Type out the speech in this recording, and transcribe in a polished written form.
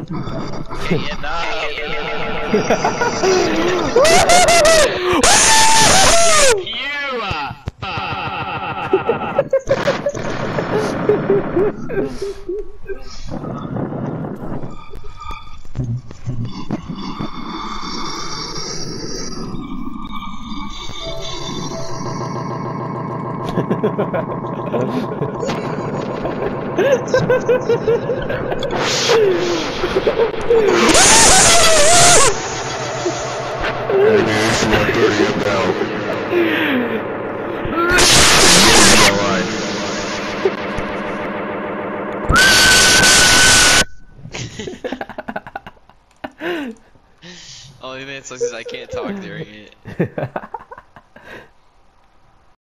Yeah, no. Only thing that sucks is I can't talk during it.